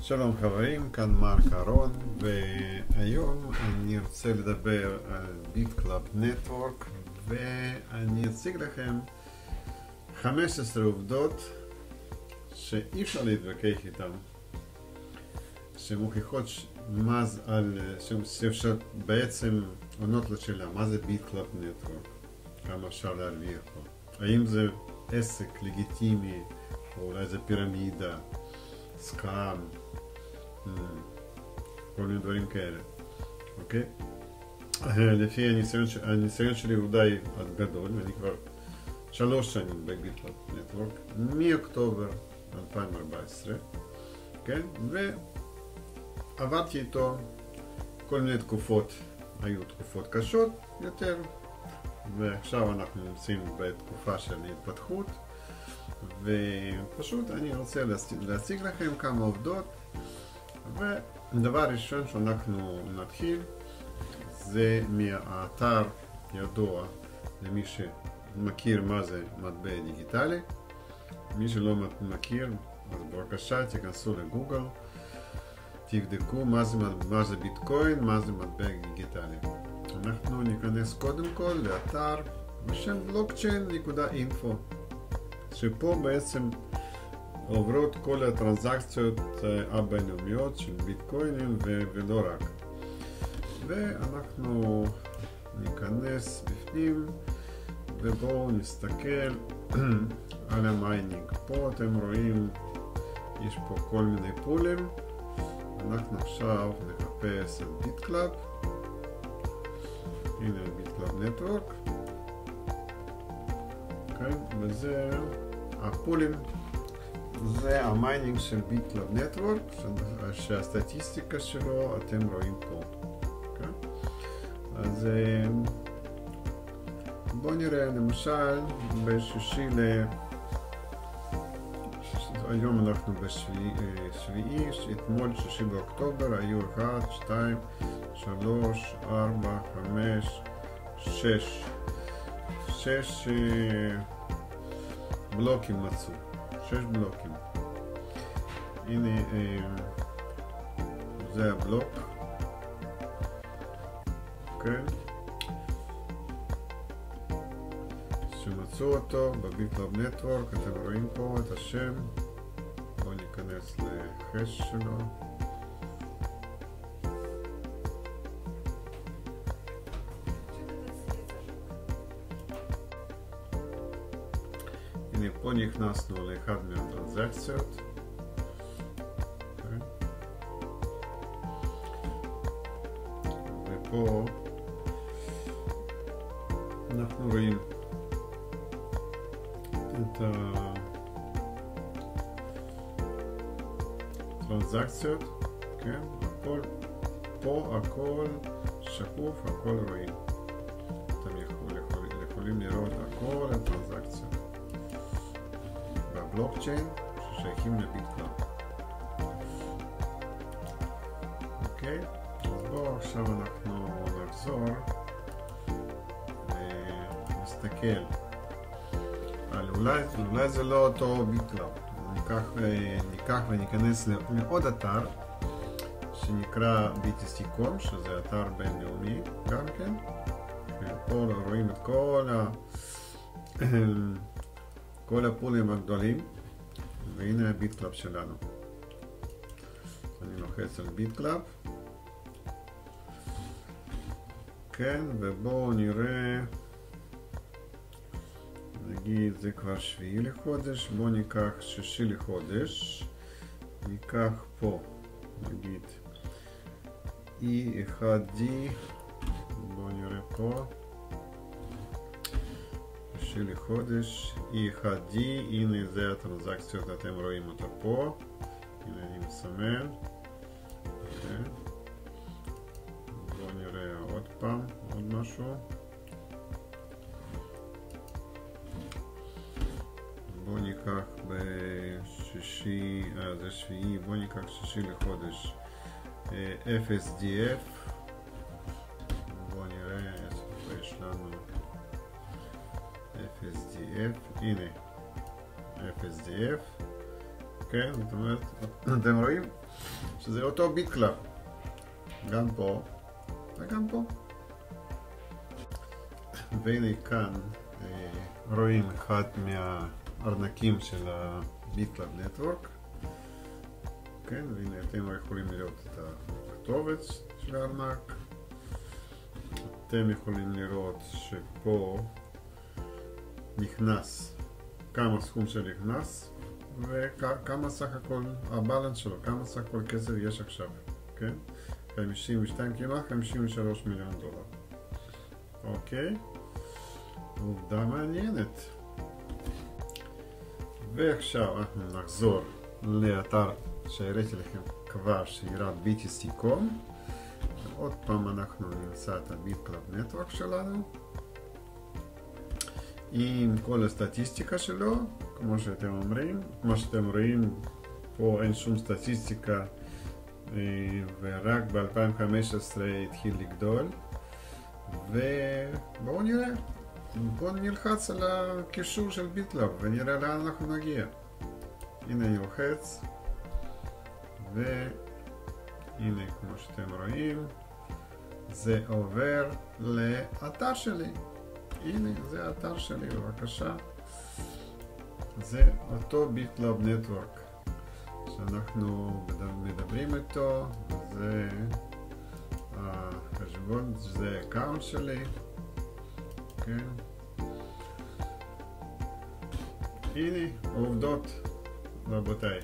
שלום חברים, כאן מרק אהרון, והיום אני רוצה לדבר על BitClub Network, ואני אציג לכם 15 עובדות שאי אפשר להתווכח איתן, שמוכיחות שאפשר בעצם עונות לשאלה מה זה BitClub Network, כמה אפשר להרוויח פה, האם זה עסק לגיטימי או אולי זה פירמידה, סקאם, כל מיני דברים כאלה, אוקיי? לפי הניסיון שלי הוא די גדול, אני כבר 3 שנים ב-BitClub Network, מאוקטובר 2014, כן? ועברתי איתו כל מיני תקופות, היו תקופות קשות יותר, ועכשיו אנחנו נמצאים בתקופה של התפתחות, ופשוט אני רוצה להציג לכם כמה עובדות. ודבר ראשון שאנחנו נתחיל זה מהאתר ידוע למי שמכיר מה זה מטבע דיגיטלי. מי שלא מכיר, אז בבקשה תיכנסו לגוגל, תבדקו מה זה ביטקוין, מה זה מטבע דיגיטלי. אנחנו ניכנס קודם כל לאתר בשם blockchain.info, שפה בעצם עוברות כל הטרנזקציות הבינלאומיות של ביטקוינים ולא רק. ואנחנו ניכנס בפנים ובואו נסתכל על המיינינג. פה אתם רואים, יש פה כל מיני פולים. אנחנו עכשיו נחפש את BitClub. הנה BitClub Network. כן, וזה הפולים. זה המיינינג של BitClub Network, שהסטטיסטיקה שלו אתם רואים פה. Okay? אז בואו נראה, למשל, היום אנחנו בשביעי, אתמול 6 באוקטובר, היו 1, 2, 3, 4, 5, 6 בלוקים מצאו. 6 בלוקים. הנה, זה הבלוק. כן. שמצאו אותו ב-BitClub Network. אתם רואים פה את השם. בואו ניכנס לחש שלו. הנה, פה נכנסנו לאחד מהטרנזקציות. ופה אנחנו רואים את הטרנזקציות, כן? פה הכל שקוף, הכל רואים. אתם יכולים לראות הכל הטרנזקציות בבלוקצ'יין ששייכים לביטקלאב. אוקיי, אז בואו עכשיו אנחנו נחזור ונסתכל על אולי זה לא אותו ביטקלאב. ניקח וניכנס לעוד אתר שנקרא BTC.com, שזה אתר בינלאומי גם כן, ופה רואים את כל הפולים הגדולים, והנה הביטקלאב שלנו. אני לוחץ על ביטקלאב, כן, ובואו נראה, נגיד זה כבר 7 לחודש, בואו ניקח 6 לחודש, ניקח פה, נגיד E1D, בואו נראה פה, 6 לחודש, E1D, הנה זה הטרנזקציות, אתם רואים אותה פה, הנה אני מסמן, okay. בואו נראה עוד פעם, עוד משהו, בואו ניקח בשישי, זה שביעי, בואו ניקח 6 לחודש, FSDF, בואו נראה איפה יש לנו FSDF, הנה FSDF, כן, זאת אומרת, אתם רואים שזה אותו ביט קלאב, גם פה וגם פה. והנה כאן רואים אחד מהארנקים של הביט קלאב נטוורק, כן, והנה אתם יכולים לראות את הכתובת של הארנק. אתם יכולים לראות שפה נכנס כמה סכום שנכנס וכמה סך הכל הבלנס שלו, כמה סך הכל כסף יש עכשיו, כן? 52, כמעט 53 מיליון דולר. אוקיי? עובדה מעניינת. ועכשיו אנחנו נחזור לאתר שהראיתי לכם כבר, שירה BTC.com. עוד פעם אנחנו נמצא את הביט קלאב נטוורק שלנו עם כל הסטטיסטיקה שלו, כמו שאתם אומרים. כמו שאתם רואים, פה אין שום סטטיסטיקה, ורק ב-2015 התחיל לגדול. ובואו נראה, בואו נלחץ על הקישור של ביט קלאב ונראה לאן אנחנו נגיע. הנה אני לוחץ, והנה כמו שאתם רואים, זה עובר לאתר שלי. הנה, זה האתר שלי, בבקשה. זה אותו ביט קלאב נטוורק שאנחנו מדברים איתו. זה החשבון, זה אקאונט שלי. כן. הנה, עובדות, רבותיי.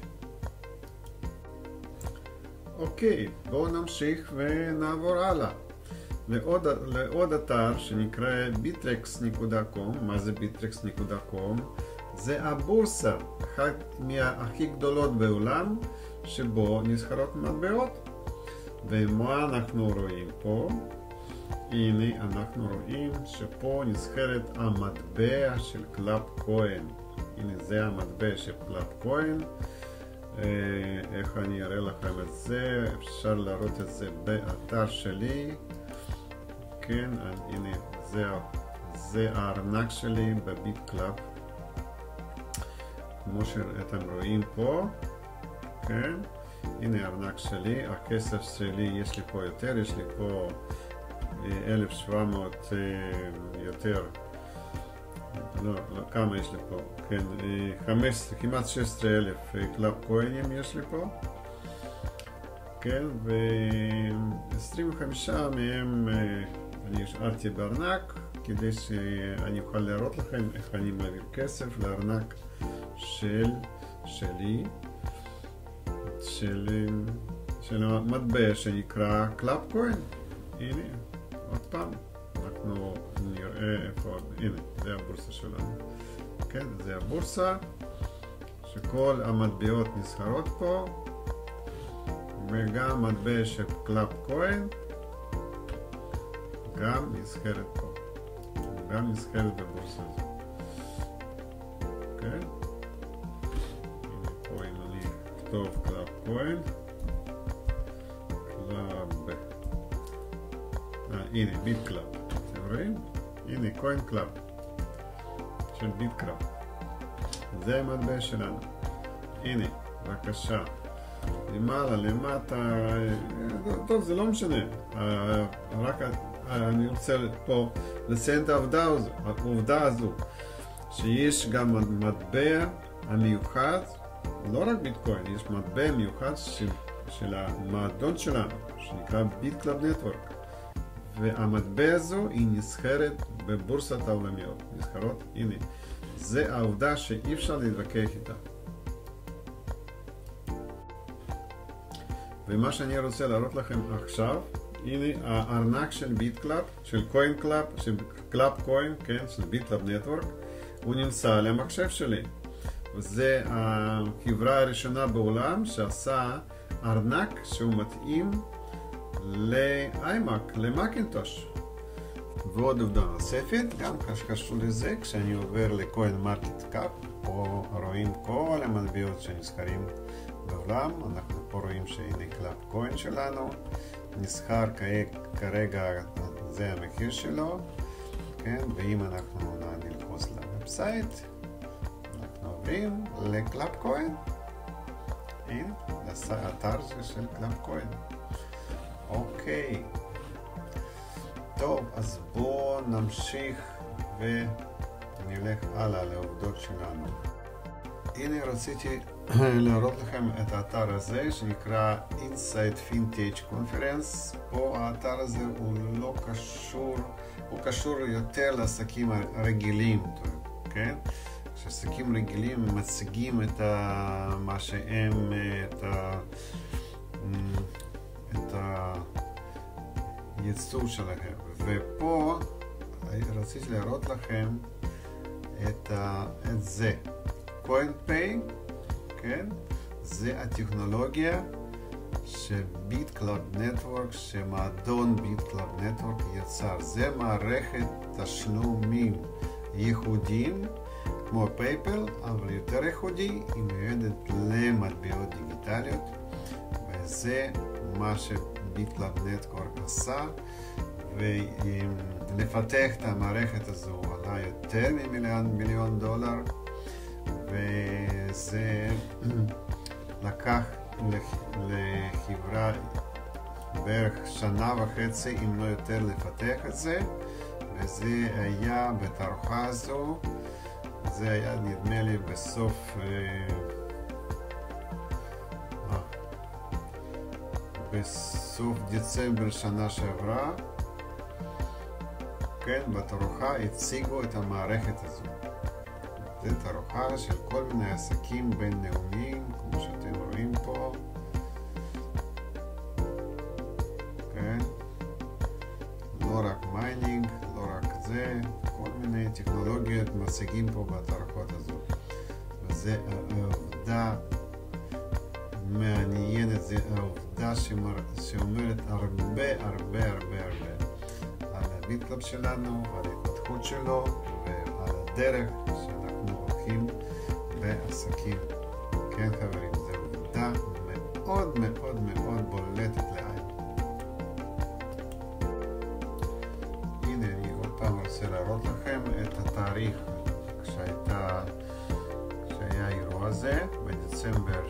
אוקיי, בואו נמשיך ונעבור הלאה. לעוד אתר שנקרא bittrex.com. מה זה bittrex.com? זה הבורסה, אחת מהכי גדולות בעולם, שבו נסחרות מטבעות. ומה אנחנו רואים פה? הנה אנחנו רואים שפה נסחרת המטבע של קלאב קוין. הנה זה המטבע של קלאב קוין. איך אני אראה לכם את זה? אפשר לראות את זה באתר שלי. כן, הנה זה הארנק שלי בביט קלאב, כמו שאתם רואים פה. כן, הנה הארנק שלי, הכסף שלי, יש לי פה יותר, יש לי פה 1700 יותר, לא, כמה יש לי פה? כן, כמעט 16,000 קלאב קוינים יש לי פה. כן, ו-25 מהם אני השארתי בארנק, כדי שאני אוכל להראות לכם איך אני מעביר כסף לארנק שלי, של המטבע שנקרא קלאב קוין. הנה, עוד פעם, אנחנו נראה איפה, הנה, זה הבורסה שלנו. כן, זה הבורסה, שכל המטבעות נסחרות פה, וגם מטבע של קלאב קוין גם נסחרת פה, גם נסחרת בבורסה הזו. כן, הנה פה אם אני אכתוב קלאב קוין, הנה ביט קלאב, אתם רואים? הנה קוין קלאב של ביט קלאב, זה המטבע שלנו. הנה, בבקשה, למעלה, למטה, טוב, זה לא משנה, רק אני רוצה פה לציין את העובדה הזו, שיש גם מטבע המיוחד, לא רק ביטקוין, יש מטבע מיוחד של המועדון שלנו, שנקרא ביט קלאב נטוורק, והמטבע הזו היא נסחרת בבורסת העולמיות, נסחרות, הנה, זה העובדה שאי אפשר להתווכח איתה. ומה שאני רוצה להראות לכם עכשיו, הנה הארנק של ביט קלאב, של קוין קלאב, של קלאב קוין, כן, של ביט קלאב נטוורק, הוא נמצא על המחשב שלי. וזה החברה הראשונה בעולם שעשה ארנק שהוא מתאים לאיימק, למקינטוש. ועוד עובדה נוספת, גם קשור לזה, כשאני עובר לקוין מרקט קאפ, פה רואים כל המטבעות שנסחרים בעולם. אנחנו פה רואים שהנה קלאב קוין שלנו נסחר כרגע, זה המחיר שלו, כן, ואם אנחנו נלחוץ לוובסייט, אנחנו עוברים לקלאב קוין, הנה, האתר של קלאב כהן. אוקיי. טוב, אז בואו נמשיך ונלך הלאה לעובדות שלנו. הנה רציתי להראות לכם את האתר הזה שנקרא Inside Vintage Conference. פה האתר הזה הוא לא קשור, הוא קשור יותר לעסקים הרגילים, כן? שעסקים רגילים מציגים את מה שהם, את הייצור שלהם. ופה רציתי להראות לכם את זה. CoinPay, כן? זה הטכנולוגיה שביט קלאב נטוורק, שמועדון ביט קלאב נטוורק יצר. זה מערכת תשלומים ייחודיים, כמו פייפל, אבל יותר ייחודי, היא מיועדת למטבעות דיגיטליות, וזה מה שביט קלאב נטוורק עשה, ולפתח את המערכת הזו עלה יותר מ$1,000,000, וזה לקח לחברה בערך 1.5 אם לא יותר לפתח את זה, וזה היה בתערוכה הזו, זה היה נדמה לי בסוף דצמבר שנה שעברה, כן, בתערוכה הציגו את המערכת הזו. זו תערוכה של כל מיני עסקים בינלאומיים, כמו שאתם רואים פה. כן? לא רק מיינינג, לא רק זה, כל מיני טכנולוגיות מציגים פה בתערוכות הזו. וזו עובדה מעניינת, זו עובדה שאומרת הרבה על הביט קלאב שלנו, על ההתפתחות שלו ועל הדרך שאנחנו הולכים בעסקים. כן חברים, זו עובדה מאוד בולטת לעין. הנה אני עוד פעם רוצה להראות לכם את התאריך שהיה האירוע הזה, בדצמבר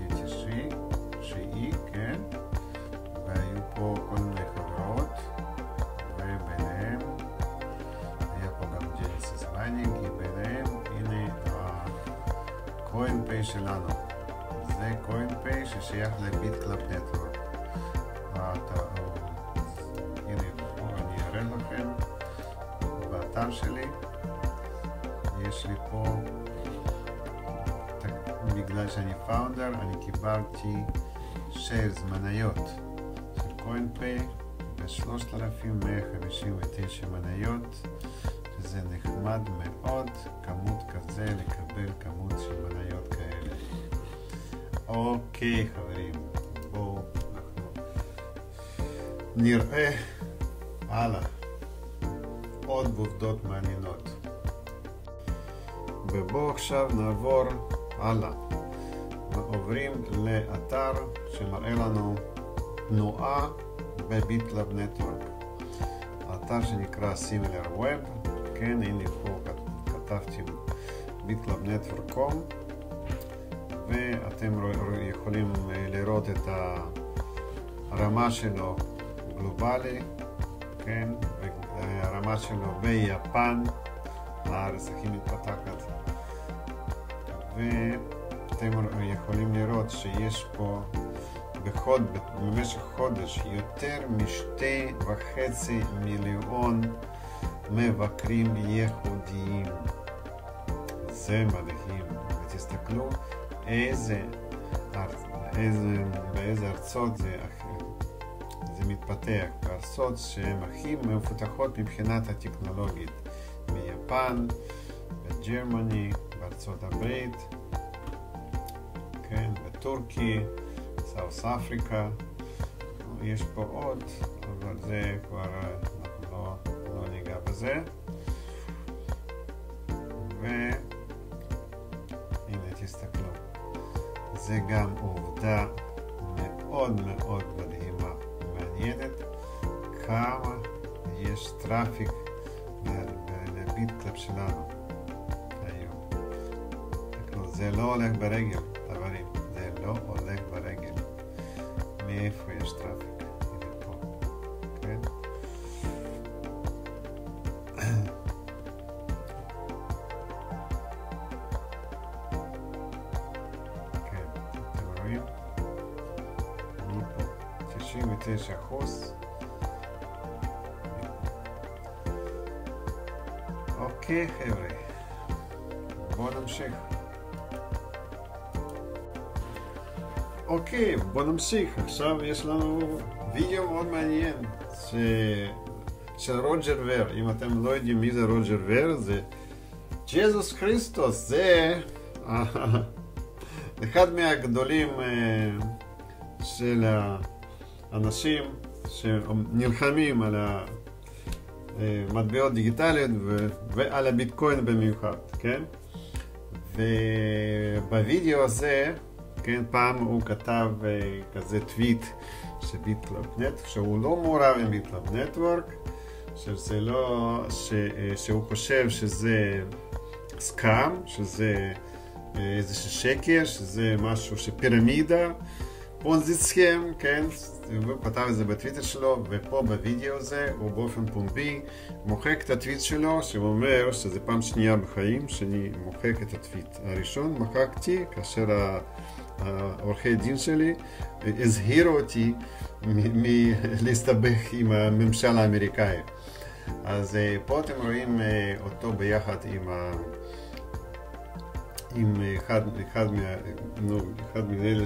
8/9, כן? והיו פה כל מיני חברות, וביניהם היה פה גם ג'ניסיס מיינינג, וביניהם הנה CoinPay שלנו. זה CoinPay ששייך לביט קלאב נטוורק. הנה פה אני אראה לכם באתר שלי, יש לי פה, בגלל שאני פאונדר, אני קיבלתי shares, מניות של CoinPay ב-3,159 מניות, שזה נחמד מאוד, כמות כזה, לקבל כמות של מניות כאלה. אוקיי חברים, בואו אנחנו נראה הלאה עוד עובדות מעניינות. ובואו עכשיו נעבור הלאה. עוברים לאתר שמראה לנו תנועה בביט קלאב נטוורק. האתר שנקרא Similar Web, כן, הנה פה כתבתי bitclubnetwork.com, ואתם יכולים לראות את הרמה שלו גלובלי, כן, והרמה שלו ביפן, הארץ הכי מתפתחת, ואתם יכולים לראות שיש פה במשך חודש יותר מ2.5 מיליון מבקרים ייחודיים. זה מדהים, ותסתכלו באיזה ארצות זה מתפתח, בארצות שהן הכי מפותחות מבחינת הטכנולוגית, ביפן, בגרמני, בארצות הברית, כן, בטורקי, סאוס אפריקה, יש פה עוד, אבל זה כבר אנחנו לא ניגע בזה. והנה תסתכלו, זה גם עובדה מאוד מדהימה ומעניינת, כמה יש טראפיק לביט קלאב שלנו היום. זה לא הולך ברגל, חברים, זה לא הולך איפה יש טראפיק? הנה פה, כן? כן, אתם רואים? אני פה, 69%. אוקיי חבר'ה, בואו נמשיך. אוקיי, בואו נמשיך. עכשיו יש לנו וידאו מאוד מעניין של רוג'ר ור. אם אתם לא יודעים מי זה רוג'ר ור, זה ג'זוס כריסטוס. זה אחד מהגדולים של האנשים שנלחמים על מטבעות דיגיטליות ועל הביטקוין במיוחד, כן? ובווידאו הזה, כן, פעם הוא כתב כזה טוויט של ביטקלאב, שהוא לא מעורב עם ביטקלאב נטוורק, שזה לא, שהוא חושב שזה סקאם, שזה איזשהו שקר, שזה משהו שפירמידה, פונזי סכם, כן? הוא כתב את זה בטוויטר שלו, ופה בווידאו הזה הוא באופן פומבי מוחק את הטוויט שלו, שהוא אומר שזה פעם שנייה בחיים שאני מוחק את הטוויט. הראשון מחקתי כאשר העורכי דין שלי הזהירו אותי מלהסתבך עם הממשל האמריקאי. אז פה אתם רואים אותו ביחד עם אחד מאלה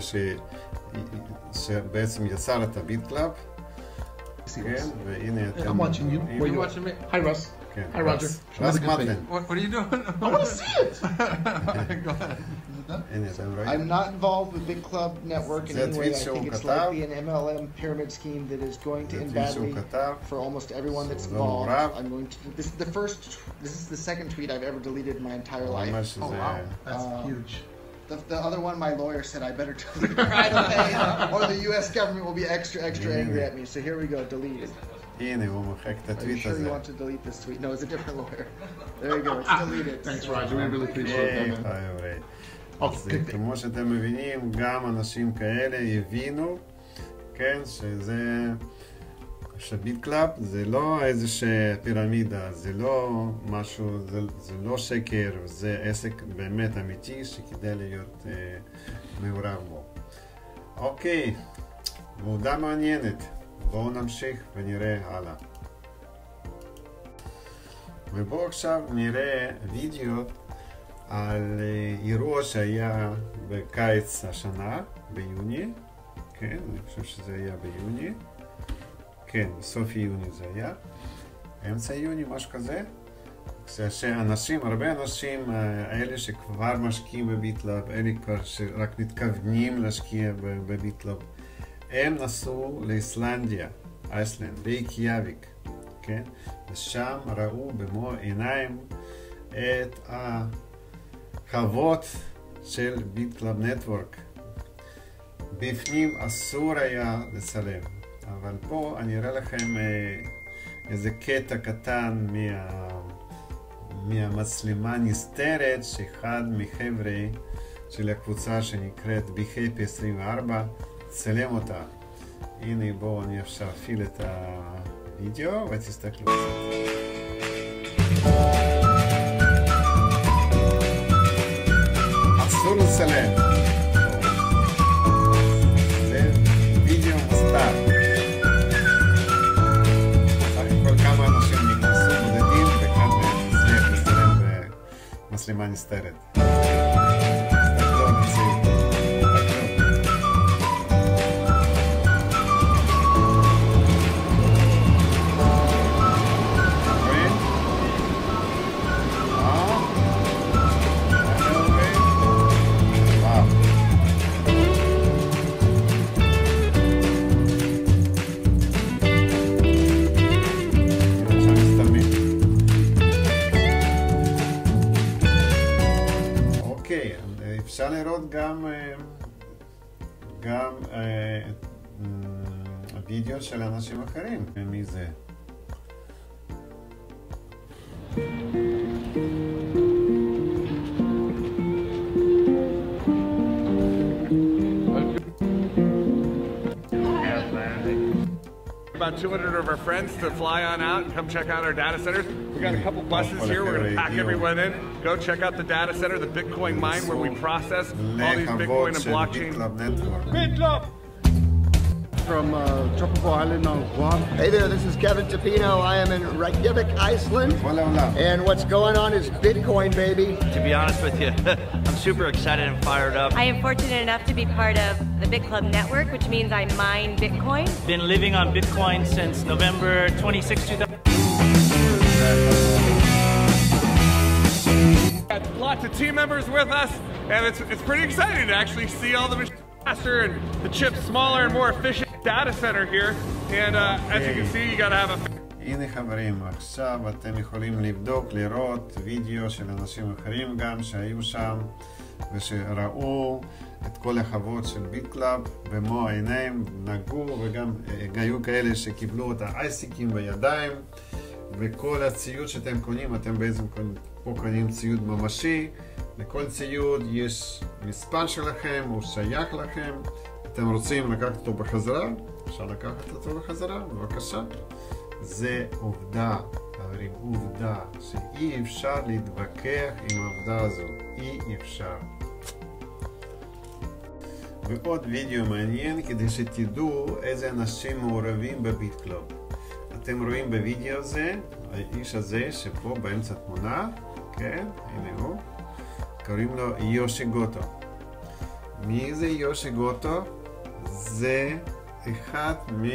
שבעצם יצר את הביטקלאב. כן, והנה אתם... I'm watching you. Where you watching me? Hi Russ. Hi Roger. Russ Matlin. What are you doing? I want to see it. Go ahead. I'm not involved with Big Club Network in any way. I think it's likely an MLM pyramid scheme that is going to end badly for almost everyone that's involved. I'm going to. This is the second tweet I've ever deleted in my entire life. Oh wow, that's huge. The other one, my lawyer said I better delete it right away, or the U.S. government will be extra angry at me. So here we go, deleted. הנה, הוא מוחק את הטוויט הזה. Are you sure you want to delete this tweet? No, it's a different lawyer. There you go, it's deleted. Thanks, Roger. We really appreciate that, man. אז כמו שאתם מבינים, גם אנשים כאלה הבינו, כן, שביטקלאב זה לא איזושהי פירמידה, זה לא משהו, זה לא שקר, זה עסק באמת אמיתי שכדאי להיות מעורב בו. אוקיי, עבודה מעניינת. בואו נמשיך ונראה הלאה. ובואו עכשיו נראה וידאו על אירוע שהיה בקיץ השנה, ביוני. כן, אני חושב שזה היה ביוני. כן, בסוף יוני זה היה. אמצע יוני, משהו כזה. כשאנשים, הרבה אנשים, אלה שכבר משקיעים בביטקלאב, אלה שרק מתכוונים להשקיע בביטקלאב, הם נסעו לאיסלנדיה, איסלנד, רייקיאביק, כן? ושם ראו במו עיניים את החוות של ביטקלאב נטוורק. בפנים אסור היה לצלם, אבל פה אני אראה לכם איזה קטע קטן מהמצלמה נסתרת שאחד מחבר'ה של הקבוצה שנקראת BHappy 24 צלם אותה. הנה בואו אני אפשר להפעיל את הוידאו ותסתכלו קצת. אסור לצלם. זה וידאו מוסתר. סך הכל כמה אנשים נכנסו בודדים וכאן הצליח לצלם במצלמה נסתרת. תסתכלו על זה. אפשר לראות גם וידאו של אנשים אחרים. מי זה? about 200 of our friends to fly on out and come check out our data centers. We got a couple buses here. We're going to pack everyone in. Go check out the data center, the Bitcoin mine, where we process all these Bitcoin and blockchain. BitClub! From tropical island on Guam. Hey there, this is Kevin Tapino. I am in Reykjavik, Iceland. And what's going on is Bitcoin, baby. To be honest with you, I'm super excited and fired up. I am fortunate enough to be part of the BitClub network, which means I mine Bitcoin. Been living on Bitcoin since November 26, 2000. Got lots of team members with us, and it's pretty exciting to actually see all the machines faster and the chips smaller and more efficient data center here. And as you can see, you gotta have a... הנה חברים, עכשיו אתם יכולים לבדוק, לראות וידאו של אנשים אחרים גם שהיו שם ושראו את כל החוות של ביטקלאב במו העיניים, נגעו, וגם היו כאלה שקיבלו את האייסיקים בידיים, וכל הציוד שאתם קונים, אתם בעצם פה קונים ציוד ממשי. לכל ציוד יש מספר שלכם, הוא שייך לכם. אתם רוצים לקחת אותו בחזרה? אפשר לקחת אותו בחזרה, בבקשה. זה עובדה, חברים, עובדה שאי אפשר להתווכח עם העובדה הזו, אי אפשר. ועוד וידאו מעניין כדי שתדעו איזה אנשים מעורבים בביטקלאב. אתם רואים בוידאו הזה, האיש הזה שפה באמצע תמונה, כן, הנה הוא, קוראים לו יושי גוטו. מי זה יושי גוטו? זה אחד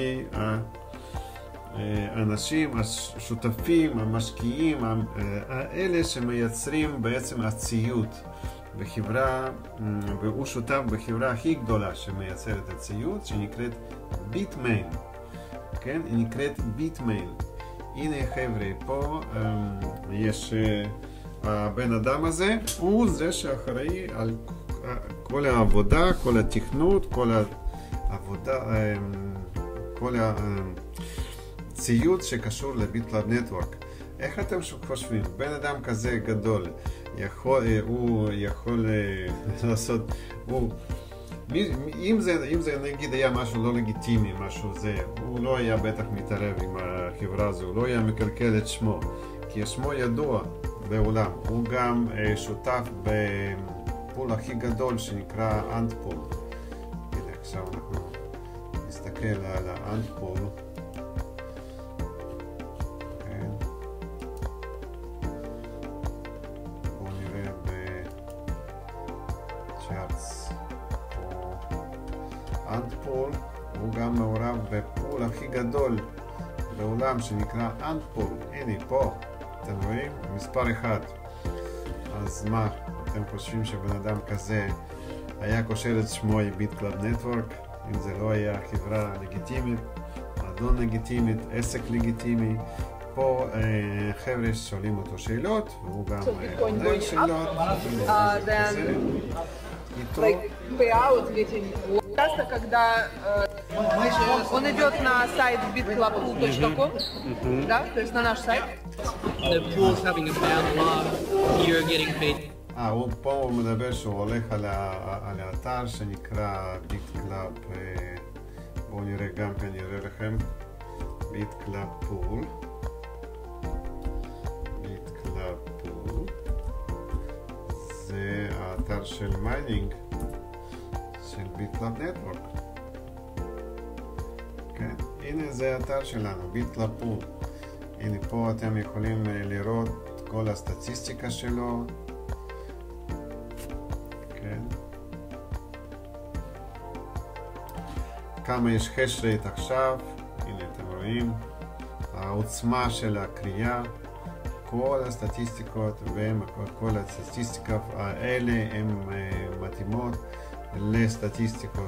מהאנשים, השותפים, המשקיעים, האלה שמייצרים בעצם הציוד בחברה, והוא שותף בחברה הכי גדולה שמייצרת הציוד, שנקראת ביטמיין. כן? היא נקראת ביטמיין. הנה חבר'ה, פה יש הבן אדם הזה, הוא זה שאחראי על כל העבודה, כל התכנות, כל העבודה, כל הציוד שקשור לביטקלאב נטוורק. איך אתם חושבים? בן אדם כזה גדול, הוא יכול לעשות, אם זה נגיד היה משהו לא לגיטימי, משהו זה, הוא לא היה בטח מתערב עם החברה הזו, הוא לא היה מקלקל את שמו, כי שמו ידוע בעולם. הוא גם שותף בפול הכי גדול שנקרא אנטפול. הנה עכשיו אנחנו נסתכל על האנטפול. בואו נראה בצ'אטס. אנטפול הוא גם מעורב בפול הכי גדול בעולם שנקרא אנטפול. הנה פה, אתם רואים? מספר אחד. אז מה, אתם חושבים שבן אדם כזה היה קושר את שמו עם ביטקלאב נטוורק? אם זה לא היה חברה לגיטימית, מועדון לגיטימית, עסק לגיטימי? פה חבר'ה שואלים אותו שאלות, והוא גם עונה שאלות. Часто, когда он идет на сайт bitclubpool.com, да, то есть на наш сайт. The pool's having a bad log, you're getting paid. פה הוא מדבר שהוא הולך על האתר שנקרא ביטקלאב, בואו נראה גם כן, נראה לכם, ביטקלאב פול. ביטקלאב פול. זה האתר של מיינינג. של ביטקלאב נטוורק. כן, הנה זה האתר שלנו, ביטקלאב פול. הנה פה אתם יכולים לראות את כל הסטטיסטיקה שלו. כן. כמה יש hash rate עכשיו, הנה אתם רואים. העוצמה של הקריאה. כל הסטטיסטיקות וכל הסטטיסטיקות האלה הן מתאימות לסטטיסטיקות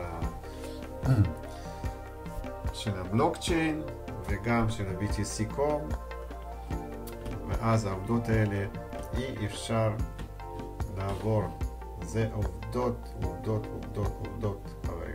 של הבלוקצ'יין וגם של ה-BTC Core, ואז העובדות האלה אי אפשר לעבור. זה עובדות חברים.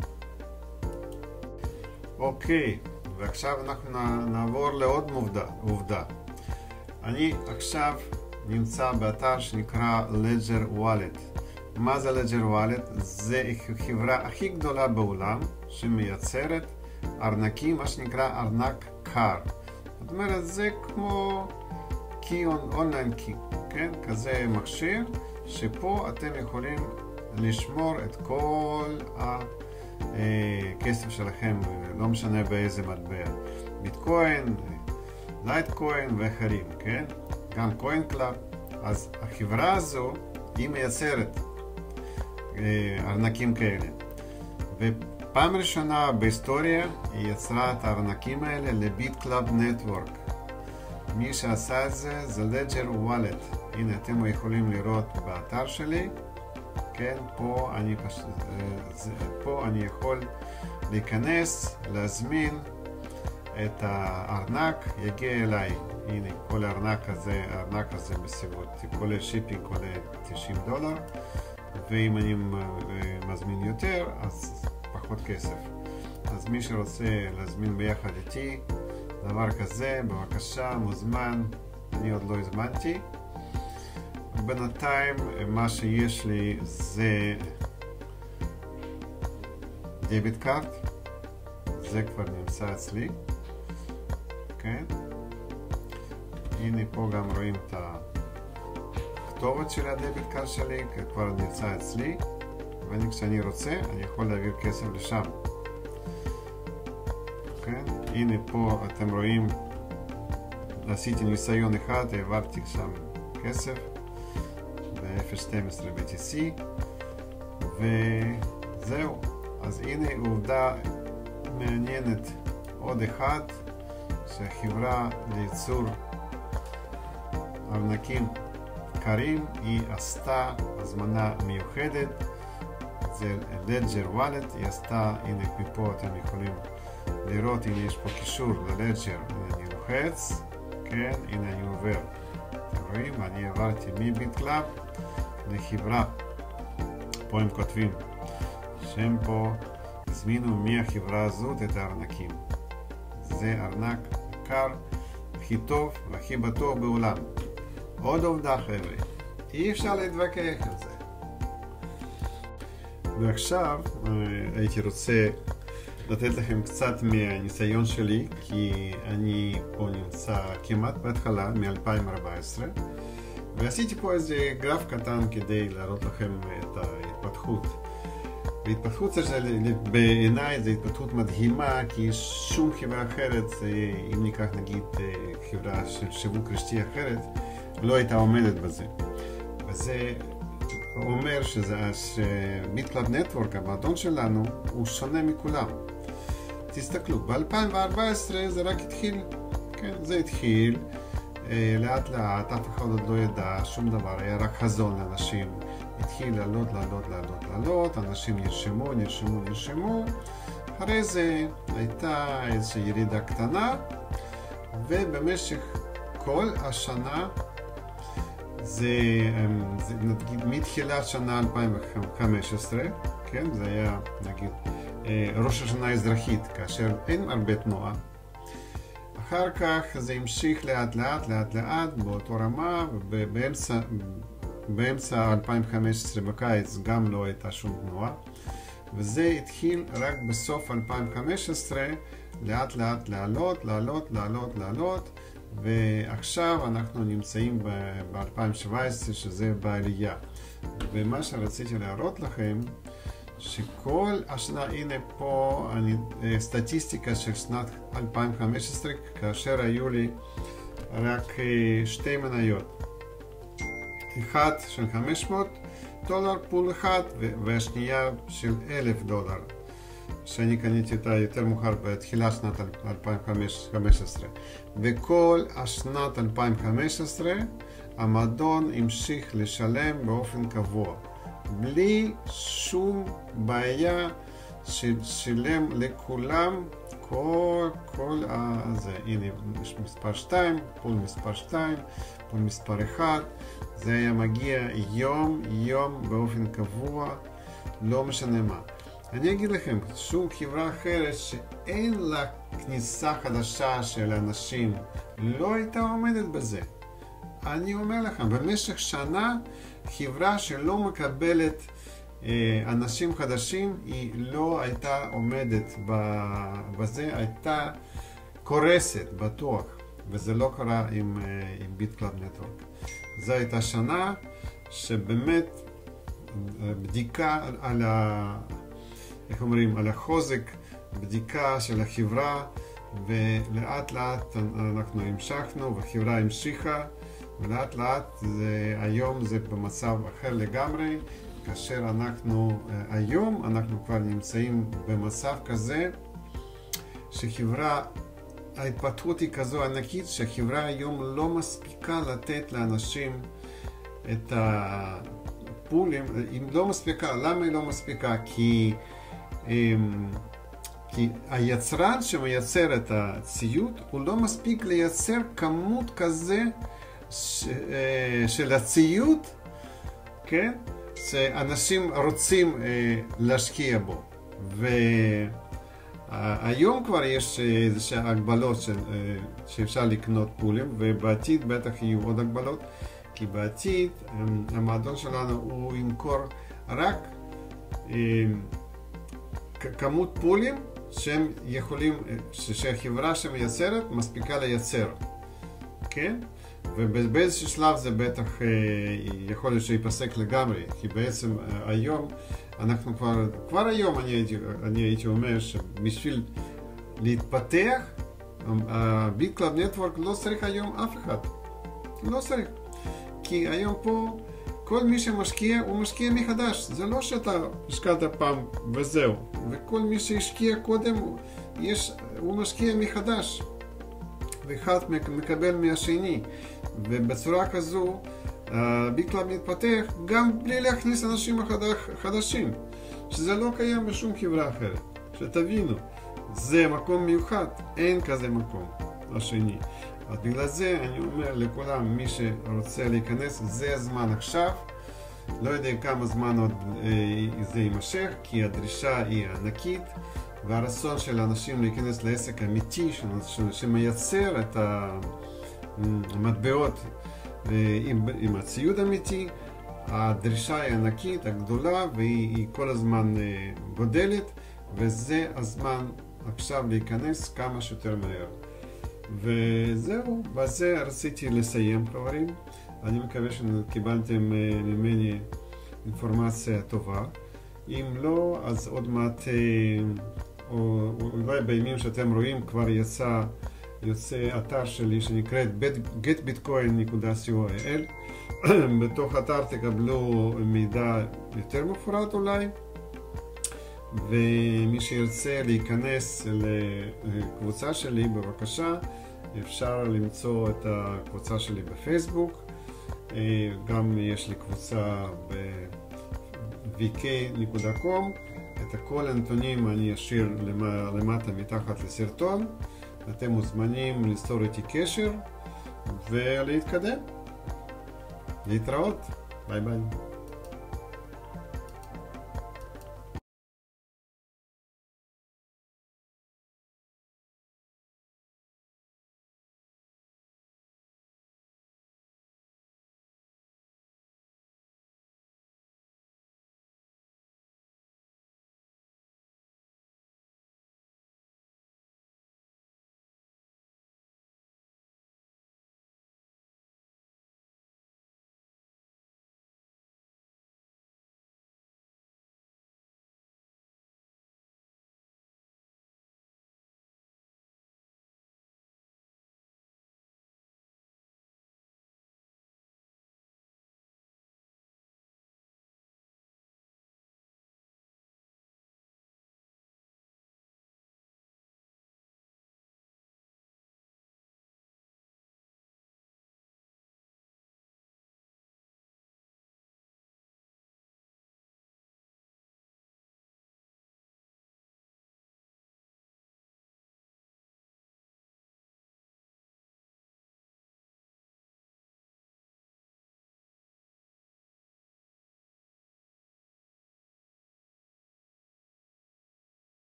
אוקיי, ועכשיו אנחנו נעבור לעוד עובדה. אני עכשיו נמצא באתר שנקרא Ledger Wallet. מה זה Ledger Wallet? זה החברה הכי גדולה בעולם שמייצרת ארנקים, מה שנקרא ארנק קר. זאת אומרת, זה כמו אונליין קי, כן? כזה מכשיר, שפה אתם יכולים לשמור את כל הכסף שלכם, לא משנה באיזה מטבע. ביטקוין, לייטקוין ואחרים, כן? גם קוין קלאב. אז החברה הזו היא מייצרת ארנקים כאלה. ופעם ראשונה בהיסטוריה היא יצרה את הארנקים האלה לביט קלאב נטוורק. מי שעשה את זה זה Ledger Wallet. הנה אתם יכולים לראות באתר שלי. כן, פה אני יכול להיכנס, להזמין את הארנק, יגיע אליי. הנה, כל הארנק הזה בסביבות, כולל שיפינג, כולל $90. ואם אני מזמין יותר, אז פחות כסף. אז מי שרוצה להזמין ביחד איתי דבר כזה, בבקשה, מוזמן. אני עוד לא הזמנתי. בינתיים מה שיש לי זה דביט קארד, זה כבר נמצא אצלי, כן? הנה פה גם רואים את הכתובת של הדביט קארד שלי, כבר נמצא אצלי, וכשאני רוצה אני יכול להעביר כסף לשם, כן? הנה פה אתם רואים, עשיתי ניסיון אחד, העברתי שם כסף ב-0.12 BTC, וזהו. אז הנה עובדה מעניינת עוד אחד, שהחברה לייצור ארנקים קרים היא עשתה הזמנה מיוחדת, זה Ledger Wallet, היא עשתה, הנה מפה אתם יכולים לראות, הנה יש פה קישור ל-Ledger, הנה אני לוחץ, כן, הנה אני עובר, אתם רואים, אני עברתי מביט קלאב לחברה, פה הם כותבים שהם פה הזמינו מהחברה הזאת את הארנקים. זה ארנק קר, הכי טוב והכי בטוח בעולם. עוד עובדה חבר'ה, אי אפשר להתווכח על זה. ועכשיו הייתי רוצה לתת לכם קצת מהניסיון שלי, כי אני פה נמצא כמעט בהתחלה, מ-2014, ועשיתי פה איזה גרף קטן כדי להראות לכם את ההתפתחות. והתפתחות בעיניי זו התפתחות מדהימה, כי שום חברה אחרת, אם ניקח נגיד חברה של שיווק רשתי אחרת, לא הייתה עומדת בזה. וזה אומר שביט קלאב נטוורק, המועדון שלנו, הוא שונה מכולם. תסתכלו, ב-2014 זה רק התחיל, כן, זה התחיל לאט לאט, אף אחד עוד לא ידע שום דבר, היה רק חזון לאנשים. התחיל לעלות, אנשים נרשמו, אחרי זה הייתה איזושהי ירידה קטנה, ובמשך כל השנה, זה מתחילת שנה 2015, כן, זה היה נגיד ראש השנה האזרחית, כאשר אין הרבה תנועה. אחר כך זה המשיך לאט לאט באותו רמה, ובאמצע 2015 בקיץ גם לא הייתה שום תנועה, וזה התחיל רק בסוף 2015 לאט לעלות, ועכשיו אנחנו נמצאים ב-2017 שזה בעלייה. ומה שרציתי להראות לכם, שכל השנה, הנה פה סטטיסטיקה של שנת 2015, כאשר היו לי רק שתי מניות, אחת של $500 פול אחד, והשנייה של $1,000, שאני קניתי אותה יותר מאוחר בתחילת שנת 2015. וכל השנת 2015 המועדון המשיך לשלם באופן קבוע, בלי שום בעיה, ששילם לכולם כל זה. הנה מספר 2, פול מספר 2, פול מספר 1, זה היה מגיע יום באופן קבוע, לא משנה מה. אני אגיד לכם, שום חברה אחרת שאין לה כניסה חדשה של אנשים לא הייתה עומדת בזה. אני אומר לכם, במשך שנה חברה שלא מקבלת אנשים חדשים, היא לא הייתה עומדת בזה, הייתה קורסת בטוח, וזה לא קרה עם ביט קלאב נטוורק. זו הייתה שנה שבאמת בדיקה על איך אומרים, על החוזק, בדיקה של החברה, ולאט לאט אנחנו המשכנו, והחברה המשיכה, ולאט לאט היום זה במצב אחר לגמרי, כאשר היום אנחנו כבר נמצאים במצב כזה, שחברה, ההתפתחות היא כזו ענקית, שהחברה היום לא מספיקה לתת לאנשים את הפולים, היא לא מספיקה. למה היא לא מספיקה? כי היצרן שמייצר את הציוד, הוא לא מספיק לייצר כמות כזה של הציוד, כן? שאנשים רוצים להשקיע בו. והיום כבר יש איזושהי הגבלות שאפשר לקנות פולים, ובעתיד בטח יהיו עוד הגבלות, כי בעתיד המועדון שלנו הוא ימכור רק כמות פולים שהם יכולים, שהחברה שמייצרת מספיקה לייצר, כן? ובאיזשהו שלב זה בטח יכול להיות שיפסק לגמרי, כי בעצם היום אנחנו כבר היום אני הייתי אומר שבשביל להתפתח, ביט קלאב נטוורק לא צריך היום אף אחד, לא צריך, כי היום פה כל מי שמשקיע הוא משקיע מחדש, זה לא שאתה השקעת פעם וזהו, וכל מי שהשקיע קודם הוא משקיע מחדש, ואחד מקבל מהשני, ובצורה כזו ביט קלאב מתפתח גם בלי להכניס אנשים חדשים, שזה לא קיים בשום חברה אחרת, שתבינו, זה מקום מיוחד, אין כזה מקום השני. אז בגלל זה אני אומר לכולם, מי שרוצה להיכנס, זה הזמן עכשיו, לא יודע כמה זמן עוד זה יימשך, כי הדרישה היא ענקית, והרצון של האנשים להיכנס לעסק אמיתי שמייצר את המטבעות עם הציוד אמיתי, הדרישה היא ענקית, הגדולה, והיא כל הזמן גודלת, וזה הזמן עכשיו להיכנס כמה שיותר מהר. וזהו, בזה רציתי לסיים, חברים. אני מקווה שקיבלתם ממני אינפורמציה טובה. אם לא, אז עוד מעט, או אולי בימים שאתם רואים, כבר יוצא אתר שלי שנקראת getbitcoin.co.il. בתוך אתר תקבלו מידע יותר מפורט אולי, ומי שירצה להיכנס לקבוצה שלי, בבקשה, אפשר למצוא את הקבוצה שלי בפייסבוק. גם יש לי קבוצה ב-vk.com. את כל הנתונים אני אשאיר למטה מתחת לסרטון. אתם מוזמנים ליצור איתי קשר ולהתקדם. להתראות. ביי ביי.